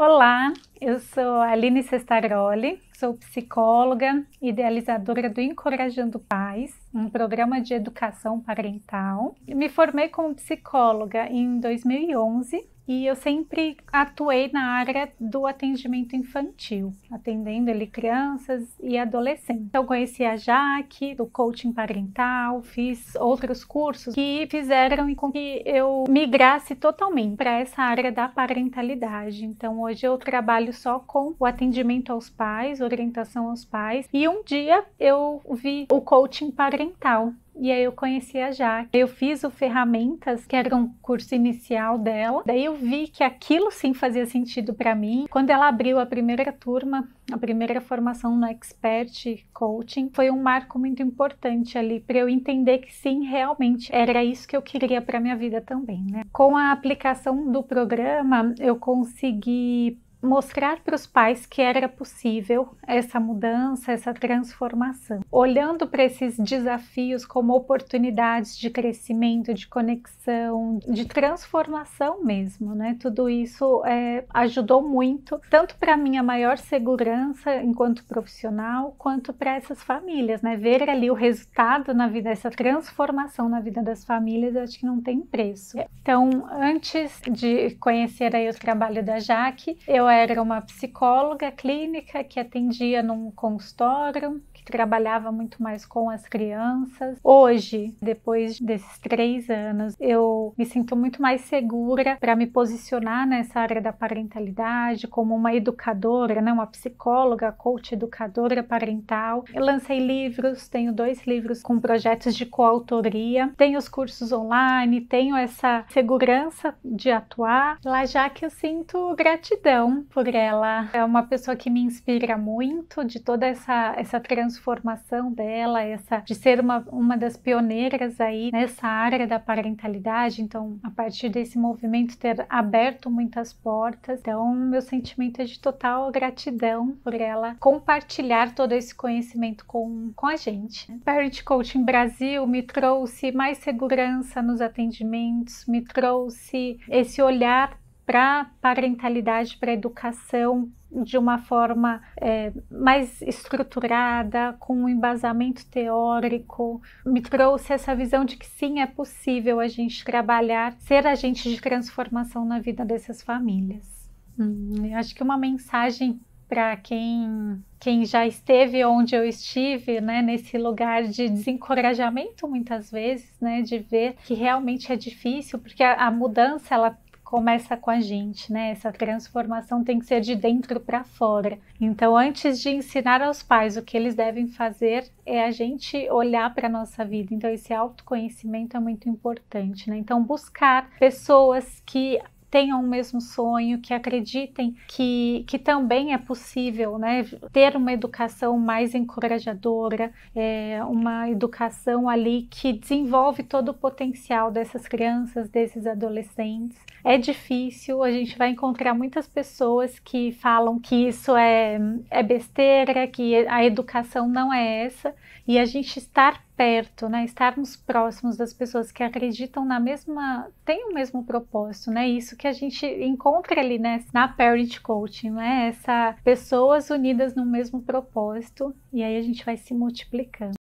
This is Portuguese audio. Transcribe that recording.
Olá, eu sou a Aline Cestaroli, sou psicóloga, idealizadora do Encorajando Pais, um programa de educação parental. Me formei como psicóloga em 2011 e eu sempre atuei na área do atendimento infantil, atendendo ali crianças e adolescentes. Então, conheci a Jaque, do coaching parental, fiz outros cursos que fizeram com que eu migrasse totalmente para essa área da parentalidade. Então, hoje eu trabalho só com o atendimento aos pais, orientação aos pais, e um dia eu vi o coaching parental. E aí eu conheci a Jaque. Eu fiz o Ferramentas, que era um curso inicial dela. Daí eu vi que aquilo sim fazia sentido para mim. Quando ela abriu a primeira turma, a primeira formação no Expert Coaching, foi um marco muito importante ali para eu entender que sim, realmente era isso que eu queria para minha vida também, né? Com a aplicação do programa, eu consegui mostrar para os pais que era possível essa mudança, essa transformação. Olhando para esses desafios como oportunidades de crescimento, de conexão, de transformação mesmo, né? Tudo isso ajudou muito, tanto para a minha maior segurança enquanto profissional, quanto para essas famílias, né? Ver ali o resultado na vida, essa transformação na vida das famílias, eu acho que não tem preço. Então, antes de conhecer aí o trabalho da Jaque, eu era uma psicóloga clínica que atendia num consultório, que trabalhava muito mais com as crianças. Hoje, depois desses 3 anos, eu me sinto muito mais segura para me posicionar nessa área da parentalidade como uma educadora, né? Uma psicóloga, coach educadora parental. Eu lancei livros, tenho 2 livros com projetos de coautoria, tenho os cursos online, tenho essa segurança de atuar. Lá já que eu sinto gratidão por ela. É uma pessoa que me inspira muito, de toda essa transformação dela, de ser uma das pioneiras aí nessa área da parentalidade. Então, a partir desse movimento ter aberto muitas portas. Então, meu sentimento é de total gratidão por ela compartilhar todo esse conhecimento com a gente. Parent Coaching Brasil me trouxe mais segurança nos atendimentos, me trouxe esse olhar para parentalidade, para educação de uma forma mais estruturada, com um embasamento teórico, me trouxe essa visão de que sim, é possível a gente trabalhar, ser agente de transformação na vida dessas famílias. Eu acho que uma mensagem para quem já esteve onde eu estive, né, nesse lugar de desencorajamento muitas vezes, né, de ver que realmente é difícil, porque a mudança, ela começa com a gente, né? Essa transformação tem que ser de dentro para fora. Então, antes de ensinar aos pais o que eles devem fazer, é a gente olhar para a nossa vida. Então, esse autoconhecimento é muito importante, né? Então, buscar pessoas que tenham o mesmo sonho, que acreditem que também é possível, né, ter uma educação mais encorajadora, uma educação ali que desenvolve todo o potencial dessas crianças, desses adolescentes. É difícil, a gente vai encontrar muitas pessoas que falam que isso é besteira, que a educação não é essa, e a gente estar perto, né, estarmos próximos das pessoas que acreditam tem o mesmo propósito, né, isso que a gente encontra ali, né, na Parent Coaching, né, pessoas unidas no mesmo propósito, e aí a gente vai se multiplicando.